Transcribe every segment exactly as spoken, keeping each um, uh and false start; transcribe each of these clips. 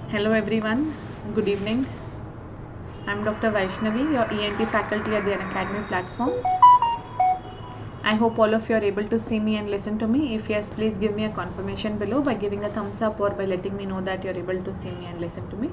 Hello everyone, good evening. I'm Doctor Vaishnavi, your E N T faculty at the Unacademy platform. I hope all of you are able to see me and listen to me. If yes, please give me a confirmation below by giving a thumbs up or by letting me know that you're able to see me and listen to me.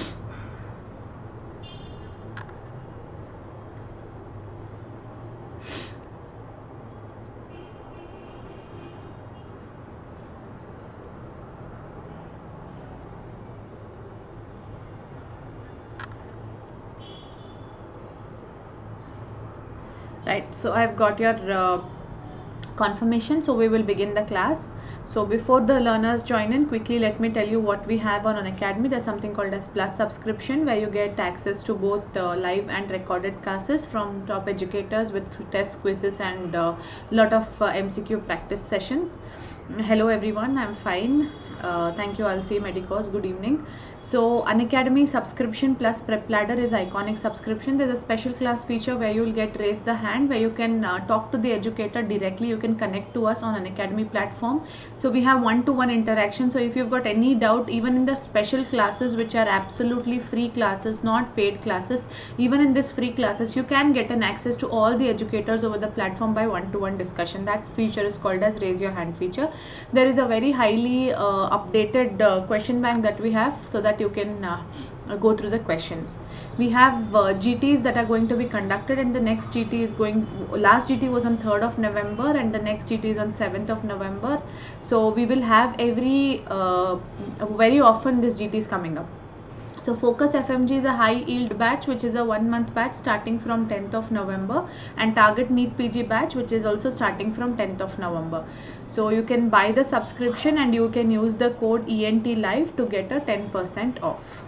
Right, so I've got your uh, confirmation, so we will begin the class. So before the learners join in, quickly let me tell you what we have on Unacademy. There's something called as Plus subscription, where you get access to both uh, live and recorded classes from top educators with tests, quizzes and a uh, lot of uh, M C Q practice sessions. Hello everyone, I'm fine. Uh, thank you, I'll see Medicos. Good evening. So Unacademy subscription plus Prep Ladder is iconic subscription. There's a special class feature where you will get raise the hand, where you can uh, talk to the educator directly. You can connect to us on Unacademy platform. So we have one-to-one interaction. So if you've got any doubt, even in the special classes, which are absolutely free classes, not paid classes, even in this free classes, you can get an access to all the educators over the platform by one-to-one discussion. That feature is called as raise your hand feature. There is a very highly uh, updated uh, question bank that we have, so that you can uh, go through the questions. We have uh, G Ts that are going to be conducted, and the next G T is going, last G T was on third of November and the next G T is on seventh of November. So we will have every uh, very often this G T is coming up. So Focus F M G is a high yield batch, which is a one month batch starting from tenth of November, and Target NEET P G batch, which is also starting from tenth of November. So you can buy the subscription and you can use the code E N T live to get a ten percent off.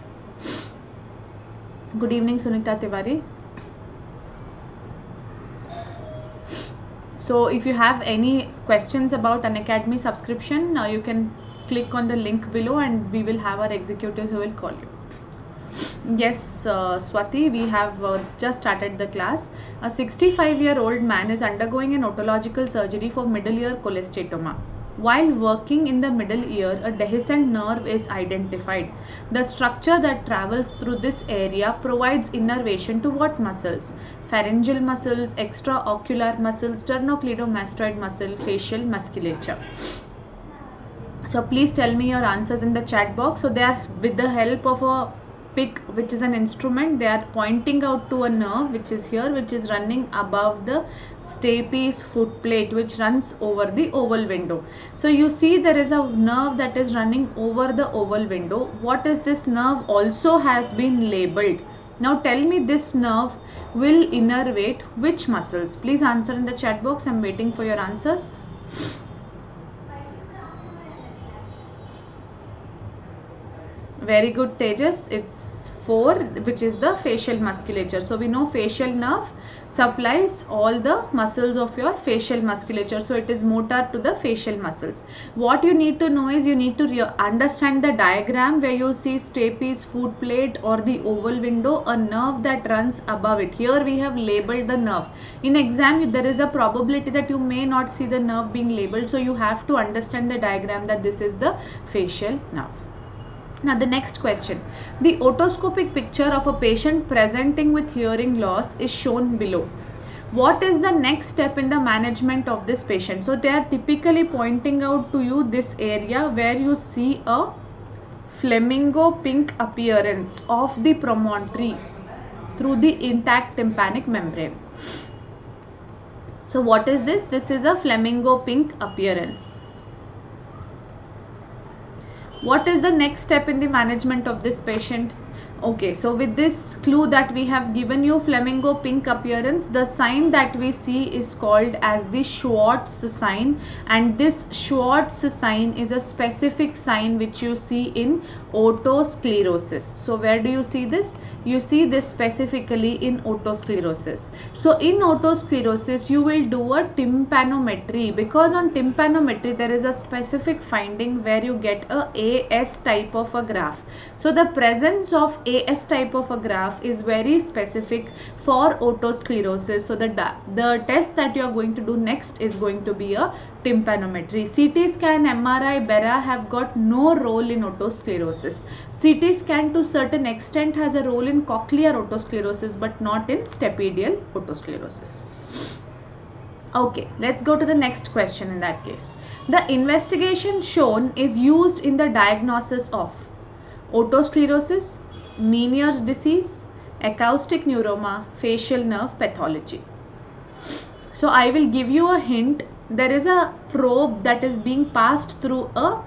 Good evening, Sunita Tiwari. So if you have any questions about Unacademy subscription, now you can click on the link below and we will have our executives who will call you. Yes, uh, Swati, we have uh, just started the class. A sixty-five year old man is undergoing an otological surgery for middle ear cholesteatoma. While working in the middle ear, a dehiscent nerve is identified. The structure that travels through this area provides innervation to what muscles? Pharyngeal muscles, extraocular muscles, sternocleidomastoid muscle, facial musculature. So please tell me your answers in the chat box. So they are, with the help of a pick, which is an instrument, they are pointing out to a nerve which is here, which is running above the stapes foot plate, which runs over the oval window. So you see there is a nerve that is running over the oval window. What is this nerve also has been labeled. Now tell me, this nerve will innervate which muscles? Please answer in the chat box. I'm waiting for your answers. Very good, Tejas. It's four, which is the facial musculature. So we know facial nerve supplies all the muscles of your facial musculature. So it is motor to the facial muscles. What you need to know is you need to understand the diagram where you see stapes foot plate or the oval window, a nerve that runs above it. Here we have labeled the nerve. In exam, there is a probability that you may not see the nerve being labeled. So you have to understand the diagram that this is the facial nerve. Now the next question, the otoscopic picture of a patient presenting with hearing loss is shown below. What is the next step in the management of this patient? So they are typically pointing out to you this area where you see a flamingo pink appearance of the promontory through the intact tympanic membrane. So what is this? This is a flamingo pink appearance. What is the next step in the management of this patient? Okay, so with this clue that we have given you, flamingo pink appearance, the sign that we see is called as the Schwartz sign, and this Schwartz sign is a specific sign which you see in otosclerosis. So where do you see this? You see this specifically in otosclerosis. So in otosclerosis, you will do a tympanometry, because on tympanometry there is a specific finding where you get a A S type of a graph. So the presence of A S type of a graph is very specific for otosclerosis. So the, the test that you are going to do next is going to be a tympanometry. C T scan, M R I, B E R A have got no role in otosclerosis. C T scan to certain extent has a role in cochlear otosclerosis but not in stapedial otosclerosis. Okay, let's go to the next question in that case. The investigation shown is used in the diagnosis of otosclerosis, Meniere's disease, acoustic neuroma, facial nerve pathology. So I will give you a hint. There is a probe that is being passed through a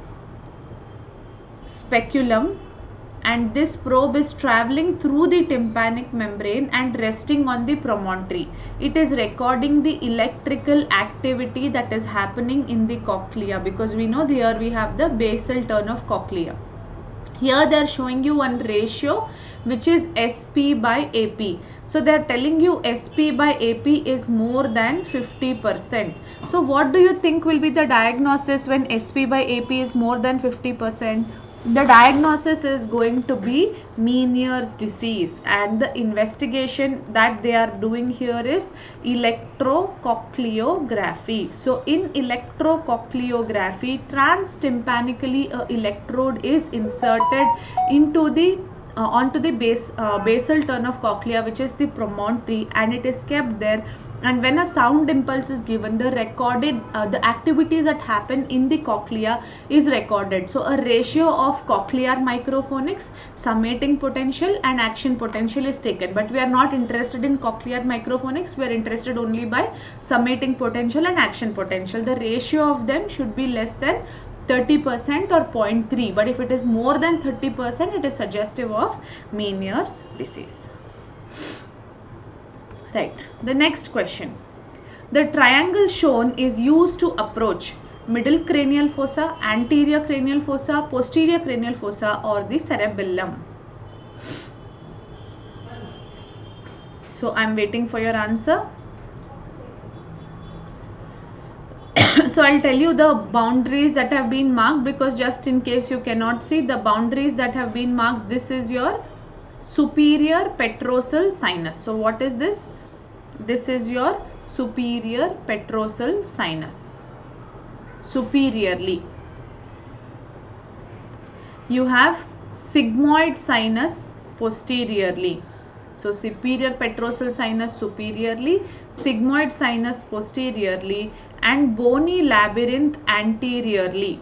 speculum, and this probe is traveling through the tympanic membrane and resting on the promontory. It is recording the electrical activity that is happening in the cochlea, because we know here we have the basal turn of cochlea. Here they are showing you one ratio which is S P by A P. So they are telling you S P by A P is more than fifty percent. So what do you think will be the diagnosis when S P by A P is more than fifty percent? The diagnosis is going to be Meniere's disease, and the investigation that they are doing here is electrocochleography. So in electrocochleography, transtympanically a electrode is inserted into the uh, onto the base uh, basal turn of cochlea, which is the promontory, and it is kept there. And when a sound impulse is given, the recorded uh, the activities that happen in the cochlea is recorded. So a ratio of cochlear microphonics, summating potential and action potential is taken. But we are not interested in cochlear microphonics. We are interested only by summating potential and action potential. The ratio of them should be less than thirty percent or zero point three. But if it is more than thirty percent, it is suggestive of Meniere's disease. Right. The next question. The triangle shown is used to approach middle cranial fossa, anterior cranial fossa, posterior cranial fossa, or the cerebellum. So I am waiting for your answer. So I'll tell you the boundaries that have been marked, because just in case you cannot see the boundaries that have been marked, this is your superior petrosal sinus. So what is this? This is your superior petrosal sinus. Superiorly. You have sigmoid sinus posteriorly. So superior petrosal sinus superiorly, sigmoid sinus posteriorly, and bony labyrinth anteriorly.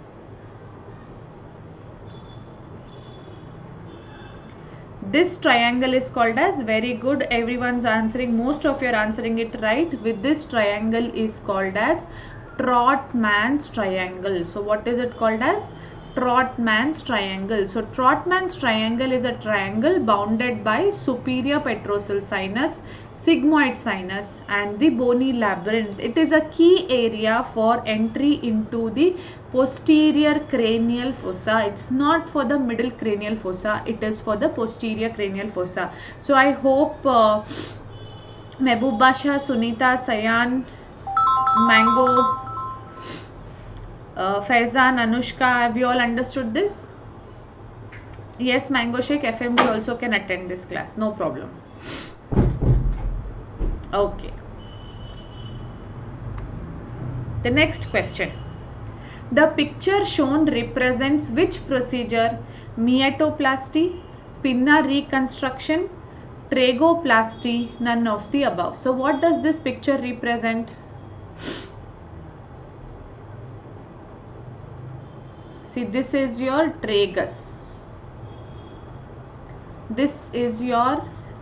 This triangle is called as, very good, everyone's answering, most of you are answering it right. With this triangle is called as Trotman's triangle. So what is it called as? Trotman's triangle. So Trotman's triangle is a triangle bounded by superior petrosal sinus, sigmoid sinus, and the bony labyrinth. It is a key area for entry into the posterior cranial fossa. It's not for the middle cranial fossa, it is for the posterior cranial fossa. So I hope uh, Mehboob Basha, Sunita, Sayan, Mango, uh, Faizan, Anushka, have you all understood this? Yes, Mango Shake, F M D also can attend this class, no problem. Okay. The next question. The picture shown represents which procedure? Meatoplasty, pinna reconstruction, trachoplasty, none of the above. So what does this picture represent? See, this is your tragus. This is your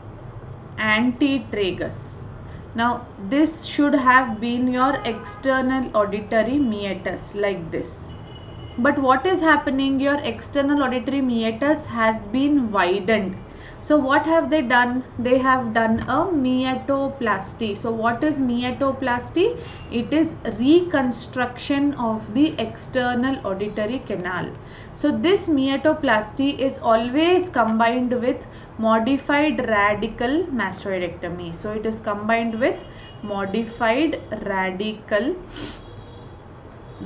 antitragus. Now this should have been your external auditory meatus, like this. But what is happening? Your external auditory meatus has been widened. So what have they done? They have done a meatoplasty. So what is meatoplasty? It is reconstruction of the external auditory canal. So this meatoplasty is always combined with modified radical mastoidectomy. So it is combined with modified radical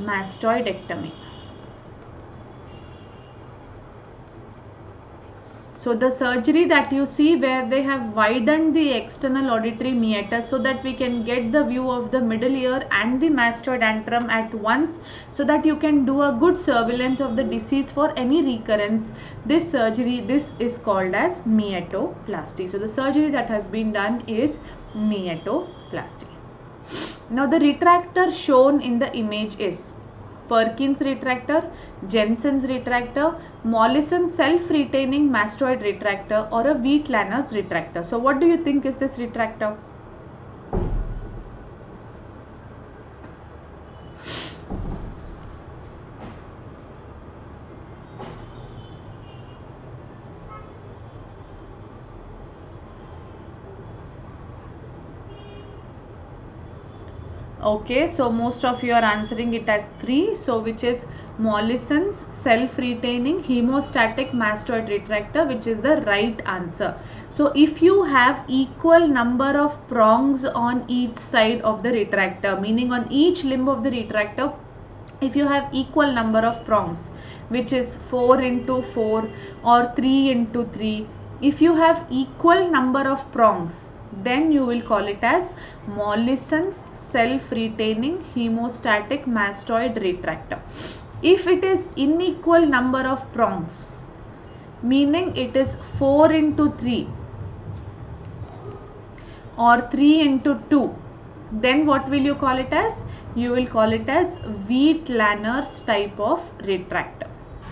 mastoidectomy. So the surgery that you see where they have widened the external auditory meatus so that we can get the view of the middle ear and the mastoid antrum at once, so that you can do a good surveillance of the disease for any recurrence. This surgery, this is called as meatoplasty. So the surgery that has been done is meatoplasty. Now the retractor shown in the image is Perkins retractor, Jensen's retractor, Mollison self-retaining mastoid retractor, or a Wheat-Lanner's retractor. So what do you think is this retractor? Okay, so most of you are answering it as three. So which is Mollison's self-retaining hemostatic mastoid retractor, which is the right answer. So if you have equal number of prongs on each side of the retractor, meaning on each limb of the retractor, if you have equal number of prongs, which is four into four or three into three, if you have equal number of prongs, then you will call it as Mollison's self-retaining hemostatic mastoid retractor. If it is unequal number of prongs, meaning it is four into three or three into two, then what will you call it as? You will call it as Wheat-Lanner's type of retractor.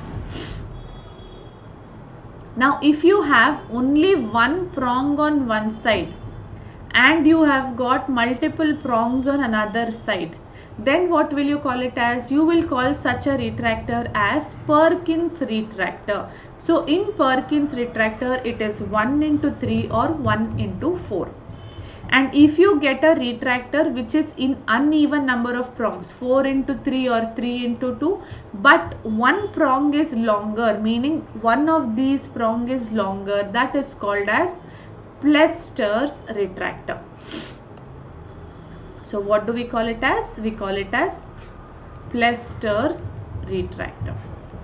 Now if you have only one prong on one side and you have got multiple prongs on another side, then what will you call it as? You will call such a retractor as Perkins retractor. So in Perkins retractor, it is one into three or one into four. And if you get a retractor which is in uneven number of prongs, four into three or three into two, but one prong is longer, meaning one of these prong is longer, that is called as Plester's retractor. So what do we call it as? We call it as Plester's retractor.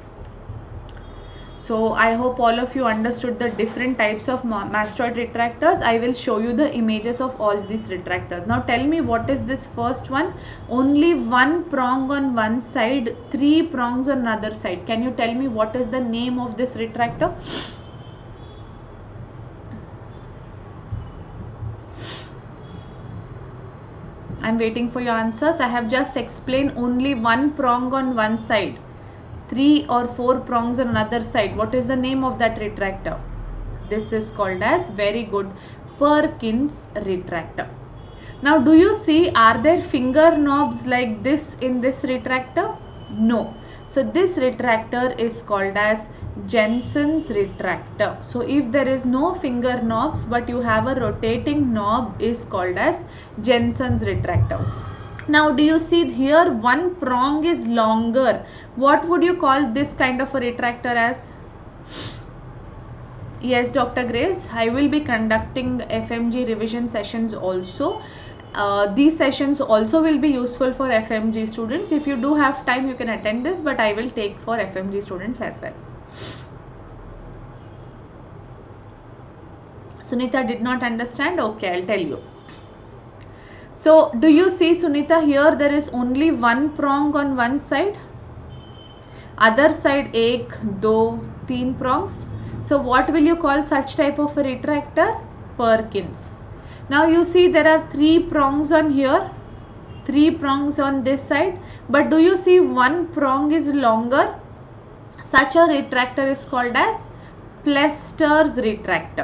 So I hope all of you understood the different types of mastoid retractors. I will show you the images of all these retractors. Now tell me, what is this first one? Only one prong on one side, three prongs on another side. Can you tell me what is the name of this retractor? I am waiting for your answers. I have just explained only one prong on one side, three or four prongs on another side. What is the name of that retractor? This is called as, very good, Perkins retractor. Now do you see, are there finger knobs like this in this retractor? No. So this retractor is called as Jensen's retractor. So if there is no finger knobs but you have a rotating knob, is called as Jensen's retractor. Now do you see here one prong is longer? What would you call this kind of a retractor as? Yes, Doctor Grace, I will be conducting F M G revision sessions also. Uh, these sessions also will be useful for F M G students. If you do have time, you can attend this, but I will take for F M G students as well. Sunita did not understand? Okay, I'll tell you. So do you see, Sunita, here there is only one prong on one side, other side ek, do, teen prongs. So what will you call such type of a retractor? Perkins. Now you see there are three prongs on here, three prongs on this side, but do you see one prong is longer? Such a retractor is called as Plester's retractor.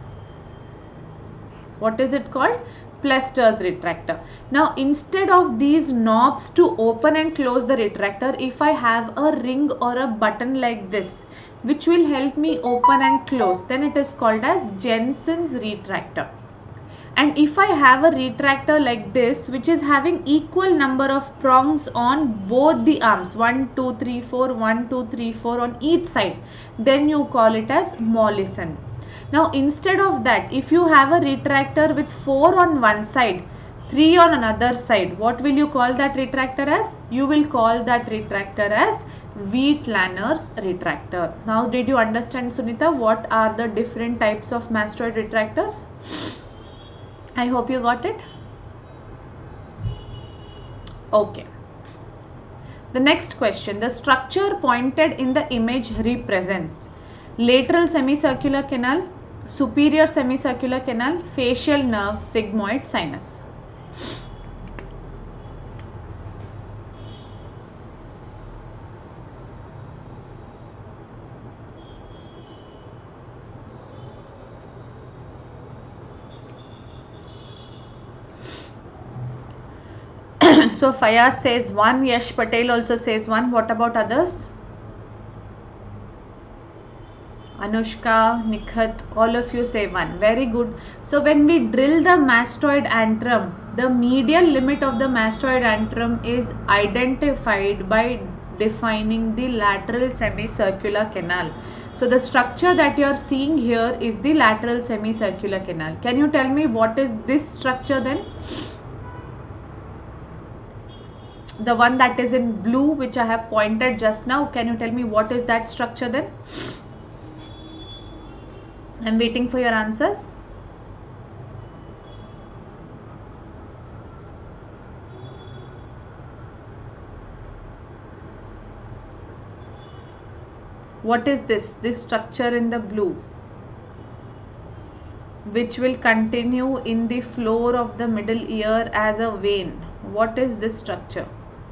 What is it called? Plester's retractor. Now instead of these knobs to open and close the retractor, if I have a ring or a button like this, which will help me open and close, then it is called as Jensen's retractor. And if I have a retractor like this, which is having equal number of prongs on both the arms, one, two, three, four, one, two, three, four on each side, then you call it as Mollison. Now instead of that, if you have a retractor with four on one side, three on another side, what will you call that retractor as? You will call that retractor as Wheatlaner's retractor. Now, did you understand, Sunita, what are the different types of mastoid retractors? I hope you got it. Okay. The next question, the structure pointed in the image represents lateral semicircular canal, superior semicircular canal, facial nerve, sigmoid sinus. So Fayaz says one, Yash Patel also says one. What about others? Anushka, Nikhat, all of you say one. Very good. So when we drill the mastoid antrum, the medial limit of the mastoid antrum is identified by defining the lateral semicircular canal. So the structure that you are seeing here is the lateral semicircular canal. Can you tell me what is this structure then? The one that is in blue, which I have pointed just now, can you tell me what is that structure then? I am waiting for your answers. What is this? This structure in the blue, which will continue in the floor of the middle ear as a vein. What is this structure?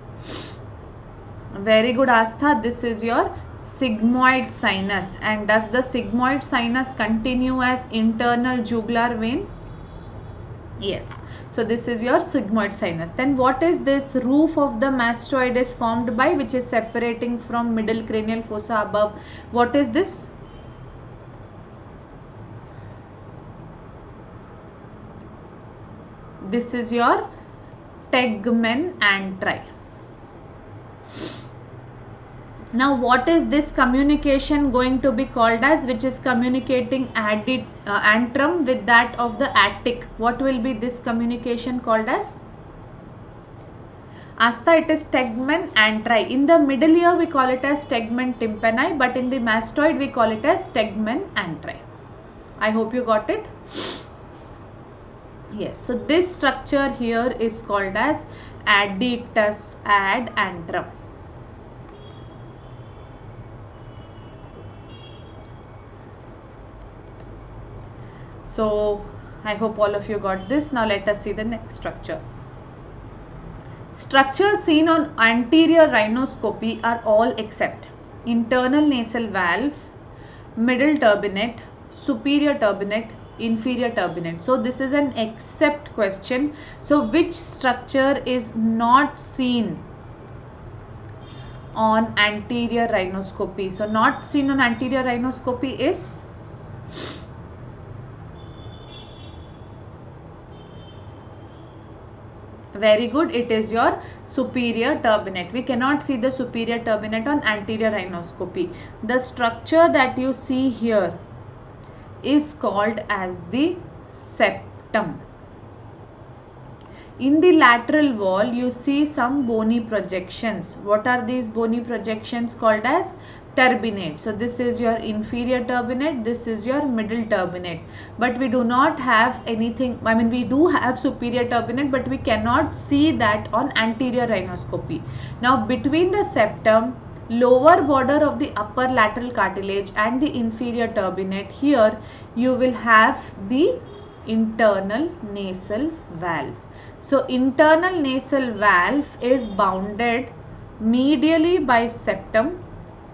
Very good, Astha. This is your sigmoid sinus. And does the sigmoid sinus continue as internal jugular vein? Yes. So this is your sigmoid sinus. Then what is this roof of the mastoid is formed by, which is separating from middle cranial fossa above? What is this? This is your tegmen antri. Now what is this communication going to be called as, which is communicating added, uh, antrum with that of the attic? What will be this communication called as? Asta, it is tegmen antri. In the middle ear we call it as tegmen tympani, but in the mastoid we call it as tegmen antri. I hope you got it. Yes, so this structure here is called as additus ad antrum. So I hope all of you got this. Now let us see the next structure. Structures seen on anterior rhinoscopy are all except internal nasal valve, middle turbinate, superior turbinate, inferior turbinate. So this is an except question. So which structure is not seen on anterior rhinoscopy? So not seen on anterior rhinoscopy is very good. It is your superior turbinate. We cannot see the superior turbinate on anterior rhinoscopy. The structure that you see here is called as the septum. In the lateral wall, you see some bony projections. What are these bony projections called as? Turbinate. So this is your inferior turbinate, this is your middle turbinate, but we do not have anything. I mean, we do have superior turbinate, but we cannot see that on anterior rhinoscopy. Now between the septum, lower border of the upper lateral cartilage and the inferior turbinate, here you will have the internal nasal valve. So internal nasal valve is bounded medially by septum,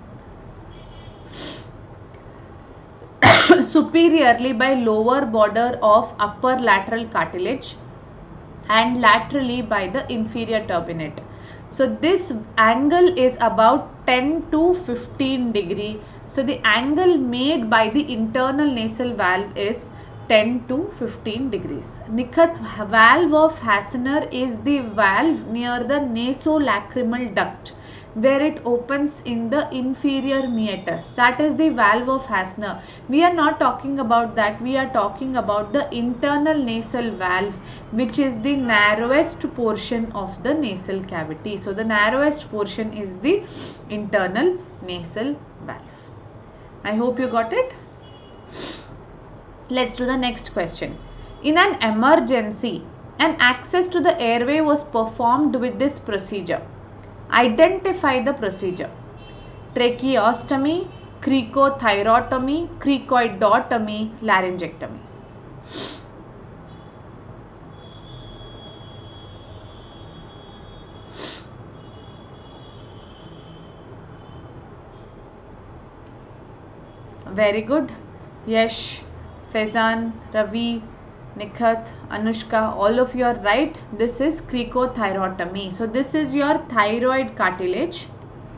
superiorly by lower border of upper lateral cartilage, and laterally by the inferior turbinate. So this angle is about ten to fifteen degree. So the angle made by the internal nasal valve is ten to fifteen degrees. Nikhat, valve of Hasner is the valve near the nasolacrimal duct. where it opens in the inferior meatus. That is the valve of Hasner. We are not talking about that. We are talking about the internal nasal valve, which is the narrowest portion of the nasal cavity. So the narrowest portion is the internal nasal valve. I hope you got it. Let's do the next question. In an emergency, an access to the airway was performed with this procedure. Identify the procedure. Tracheostomy, cricothyrotomy, cricoidotomy, laryngectomy. Very good. Yash, Faizan, Ravi, Nikhat, Anushka, all of you are right. This is cricothyrotomy. So this is your thyroid cartilage.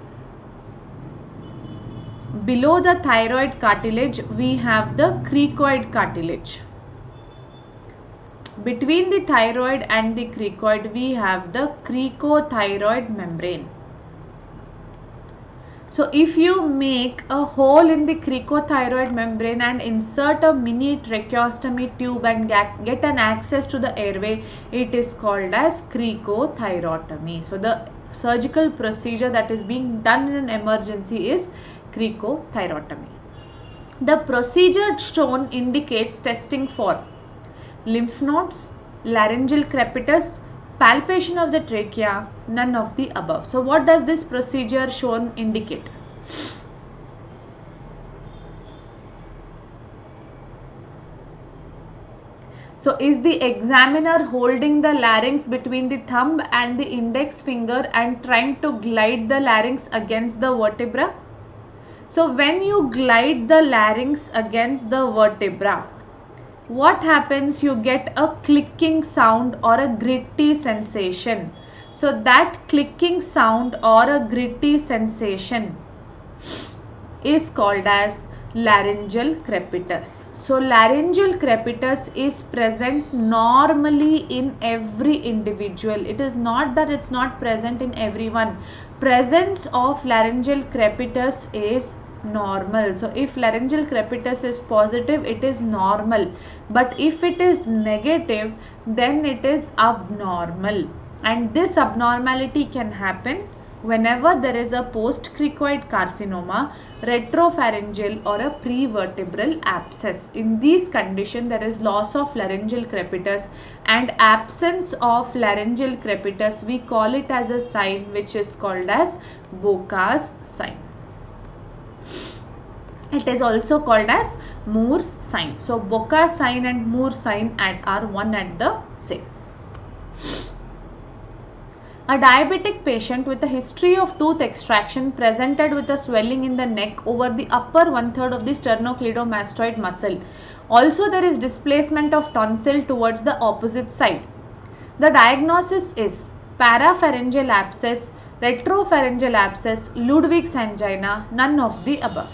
Below the thyroid cartilage, we have the cricoid cartilage. Between the thyroid and the cricoid, we have the cricothyroid membrane. So if you make a hole in the cricothyroid membrane and insert a mini tracheostomy tube and get an access to the airway, it is called as cricothyrotomy. So the surgical procedure that is being done in an emergency is cricothyrotomy. The procedure shown indicates testing for lymph nodes, laryngeal crepitus, palpation of the trachea, none of the above. So what does this procedure shown indicate? So is the examiner holding the larynx between the thumb and the index finger and trying to glide the larynx against the vertebra? So when you glide the larynx against the vertebra, what happens? You get a clicking sound or a gritty sensation. So that clicking sound or a gritty sensation is called as laryngeal crepitus. So laryngeal crepitus is present normally in every individual. It is not that it's not present in everyone. Presence of laryngeal crepitus is normal. So if laryngeal crepitus is positive, it is normal, but if it is negative, then it is abnormal. And this abnormality can happen whenever there is a post-cricoid carcinoma, retropharyngeal or a prevertebral abscess. In these conditions, there is loss of laryngeal crepitus and absence of laryngeal crepitus. We call it as a sign which is called as Boca's sign. It is also called as Moore's sign. So Boca's sign and Moore's sign are one and the same. A diabetic patient with a history of tooth extraction presented with a swelling in the neck over the upper one third of the sternocleidomastoid muscle. Also there is displacement of tonsil towards the opposite side. The diagnosis is parapharyngeal abscess, retropharyngeal abscess, Ludwig's angina, none of the above.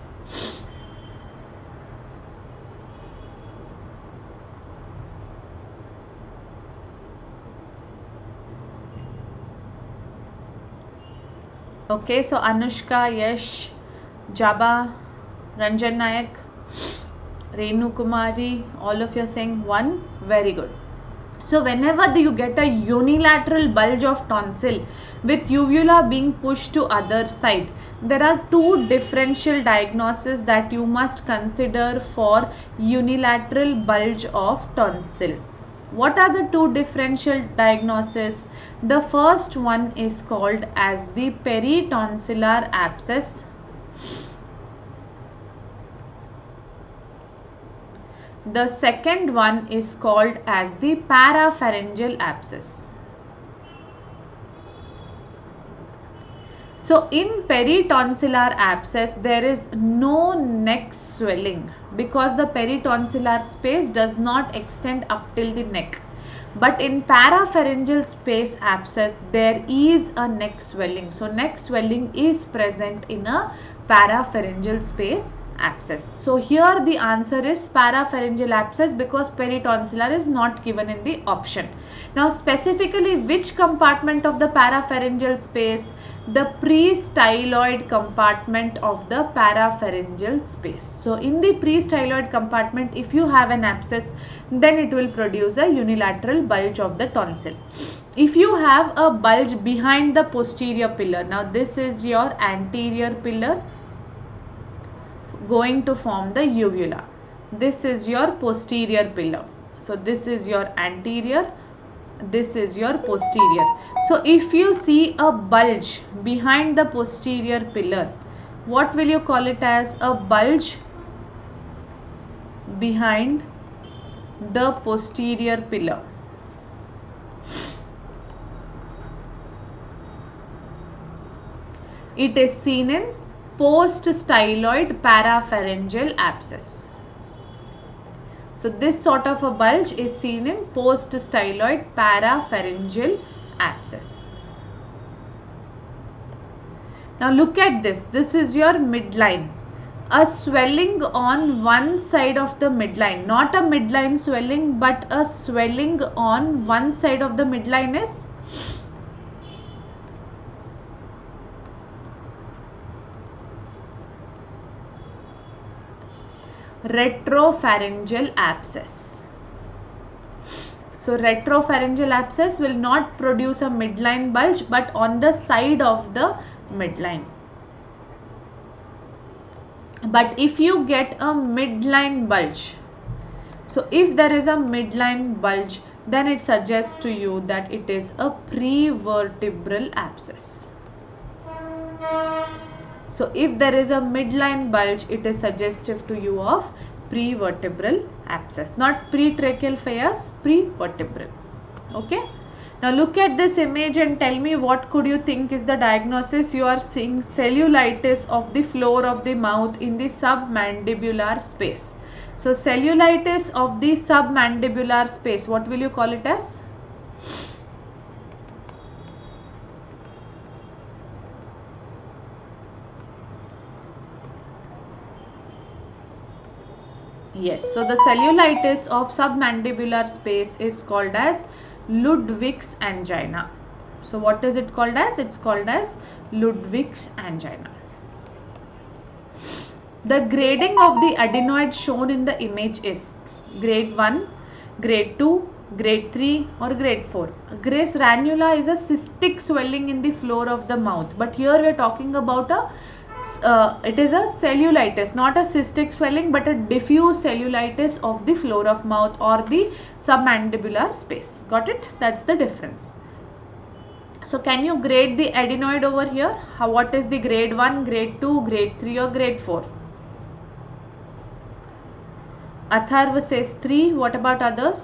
Okay, so Anushka, Yash, Jaba, Ranjan Nayak, Renu Kumari, all of you are saying one. Very good. So whenever you get a unilateral bulge of tonsil with uvula being pushed to other side, there are two differential diagnoses that you must consider for unilateral bulge of tonsil. What are the two differential diagnoses? The first one is called as the peritonsillar abscess. The second one is called as the parapharyngeal abscess. So in peritonsillar abscess, there is no neck swelling because the peritonsillar space does not extend up till the neck. But in parapharyngeal space abscess, there is a neck swelling. So neck swelling is present in a parapharyngeal space abscess. So here the answer is parapharyngeal abscess because peritonsillar is not given in the option. Now specifically which compartment of the parapharyngeal space? the pre-styloid compartment of the parapharyngeal space. So in the pre-styloid compartment, if you have an abscess, then it will produce a unilateral bulge of the tonsil. If you have a bulge behind the posterior pillar, now this is your anterior pillar going to form the uvula. This is your posterior pillar. So this is your anterior, this is your posterior. So if you see a bulge behind the posterior pillar, what will you call it as? A bulge behind the posterior pillar. It is seen in post-styloid parapharyngeal abscess. So this sort of a bulge is seen in post-styloid parapharyngeal abscess. Now look at this. This is your midline. A swelling on one side of the midline. Not a midline swelling, but a swelling on one side of the midline is retropharyngeal abscess. So retropharyngeal abscess will not produce a midline bulge, but on the side of the midline. But if you get a midline bulge, so if there is a midline bulge, then it suggests to you that it is a prevertebral abscess. So if there is a midline bulge, it is suggestive to you of prevertebral abscess, not pretracheal phaeus, prevertebral. Okay. Now look at this image and tell me what could you think is the diagnosis. You are seeing cellulitis of the floor of the mouth in the submandibular space. So cellulitis of the submandibular space, what will you call it as? Yes, so the cellulitis of submandibular space is called as Ludwig's angina. So what is it called as? It's called as Ludwig's angina. The grading of the adenoid shown in the image is grade one, grade two, grade three or grade four. Gres ranula is a cystic swelling in the floor of the mouth, but here we are talking about a Uh, it is a cellulitis, not a cystic swelling, but a diffuse cellulitis of the floor of mouth or the submandibular space. Got it? That's the difference. So can you grade the adenoid over here? How, what is the grade one, grade two, grade three or grade four? Atharva says three. What about others?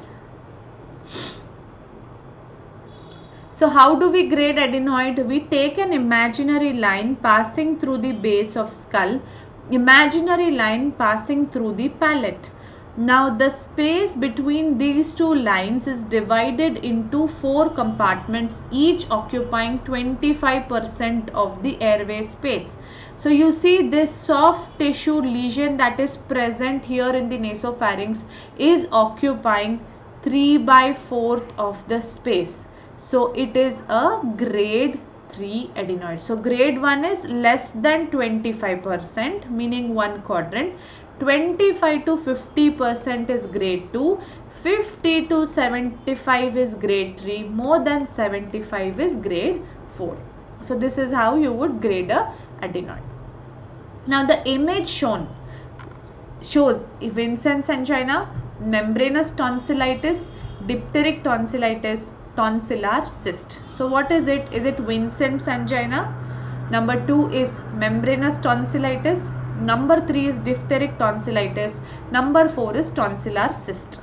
So how do we grade adenoid? We take an imaginary line passing through the base of skull, imaginary line passing through the palate. Now the space between these two lines is divided into four compartments, each occupying twenty-five percent of the airway space. So you see this soft tissue lesion that is present here in the nasopharynx is occupying three by fourth of the space. So it is a grade three adenoid. So grade one is less than twenty-five percent, meaning one quadrant. twenty-five to fifty percent is grade two. fifty to seventy-five is grade three. More than seventy-five is grade four. So this is how you would grade a adenoid. Now the image shown shows Vincent's angina, membranous tonsillitis, diphtheric tonsillitis, tonsillar cyst. So what is it? Is it Vincent's angina? Number two is membranous tonsillitis. Number three is diphtheric tonsillitis. Number four is tonsillar cyst.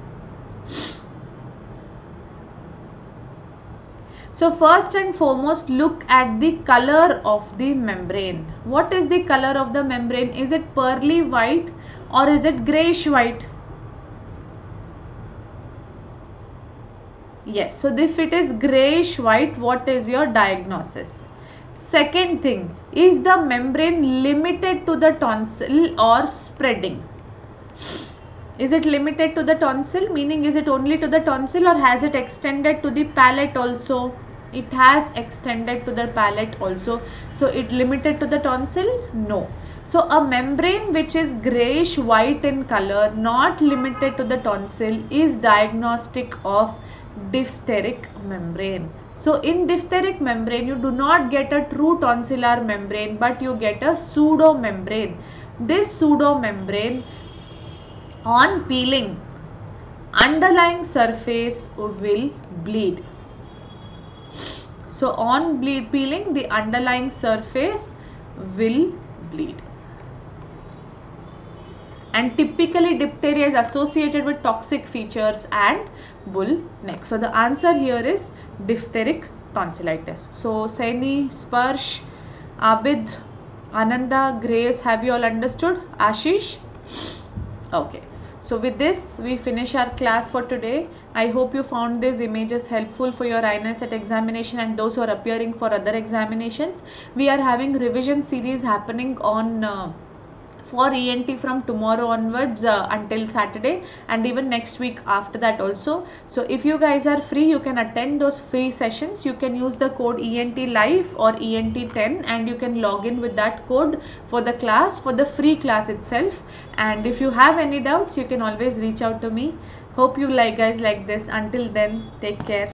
So first and foremost, look at the color of the membrane. What is the color of the membrane? Is it pearly white or is it grayish white? Yes, so if it is grayish white, what is your diagnosis? Second thing, is the membrane limited to the tonsil or spreading? Is it limited to the tonsil, meaning is it only to the tonsil or has it extended to the palate also? It has extended to the palate also. So it limited to the tonsil? No. So a membrane which is grayish white in color, not limited to the tonsil, is diagnostic of diphtheric membrane. So in diphtheric membrane, you do not get a true tonsillar membrane, but you get a pseudo membrane. This pseudo membrane, on peeling, underlying surface will bleed. So on bleed peeling, the underlying surface will bleed. And typically diphtheria is associated with toxic features and bull neck. So the answer here is diphtheric tonsillitis. So Saini, Sparsh, Abid, Ananda, Grace, have you all understood? Ashish? Okay. So with this, we finish our class for today. I hope you found these images helpful for your I N S E T examination and those who are appearing for other examinations. We are having revision series happening on uh, for E N T from tomorrow onwards uh, until Saturday, and even next week after that also. So if you guys are free, you can attend those free sessions. You can use the code E N T live or E N T ten, and you can log in with that code for the class, for the free class itself. And if you have any doubts, you can always reach out to me. Hope you like guys like this. Until then, take care.